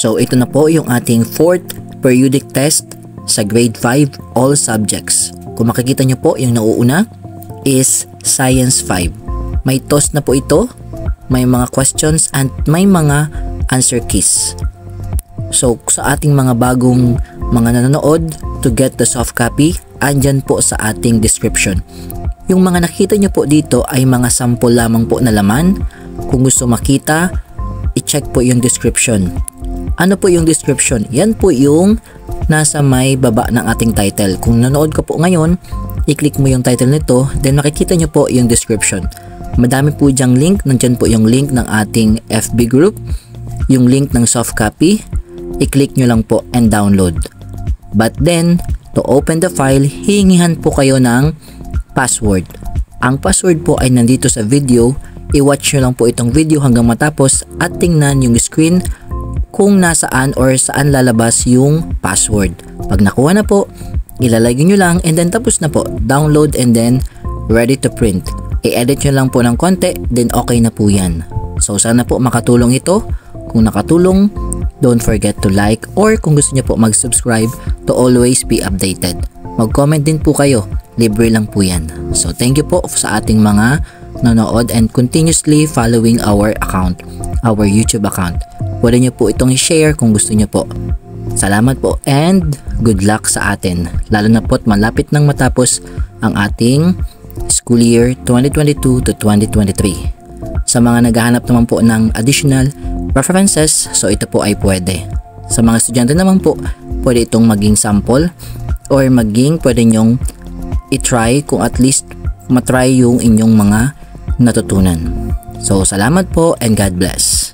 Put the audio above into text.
So ito na po yung ating 4th periodic test sa grade 5 all subjects. Kung makikita nyo po, yung nauuna is Science 5. May toss na po ito, may mga questions and may mga answer keys. So sa ating mga bagong mga nanonood, to get the soft copy, andyan po sa ating description. Yung mga nakita nyo po dito ay mga sample lamang po na laman. Kung gusto makita, i-check po yung description. Ano po yung description? Yan po yung nasa may baba ng ating title. Kung nanood ka po ngayon, i-click mo yung title nito, then makikita nyo po yung description. Madami po dyang link. Nandyan po yung link ng ating FB group, yung link ng soft copy. I-click nyo lang po and download. But then, to open the file, hihingihan po kayo ng password. Ang password po ay nandito sa video. I-watch nyo lang po itong video hanggang matapos at tingnan yung screen kung nasaan or saan lalabas yung password. Pag nakuha na po, ilalagay nyo lang and then tapos na po. Download and then ready to print. I-edit nyo lang po ng konti, then okay na po yan. So sana po makatulong ito. Kung nakatulong, don't forget to like, or kung gusto nyo po mag-subscribe to always be updated. Mag-comment din po kayo. Libre lang po yan. So thank you po sa ating mga nanood and continuously following our account, our YouTube account. Pwede nyo po itong i-share kung gusto nyo po. Salamat po and good luck sa atin. Lalo na po't malapit nang matapos ang ating school year 2022 to 2023. Sa mga naghahanap naman po ng additional references, so ito po ay pwede. Sa mga estudyante naman po, pwede itong maging sample or maging pwede nyong i-try kung at least matry yung inyong mga natutunan. So salamat po and God bless.